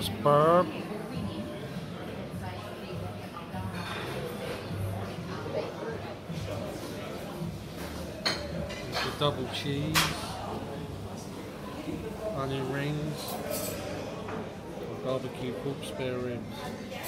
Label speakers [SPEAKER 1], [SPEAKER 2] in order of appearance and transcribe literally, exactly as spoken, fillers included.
[SPEAKER 1] nice burb. The double cheese, onion rings, barbecue pork spare ribs.